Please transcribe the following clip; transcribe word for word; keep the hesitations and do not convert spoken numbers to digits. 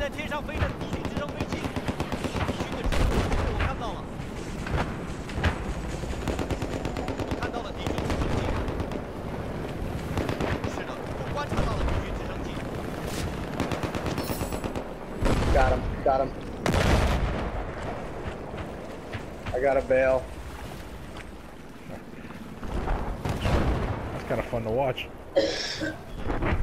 在天上飞的敌军直升飞机，敌军的直升飞机被我看到了，我看到了敌军直升机。是的，我观察到了敌军直升机。 Got him. Got him. I got a bail. That's kind of fun to watch.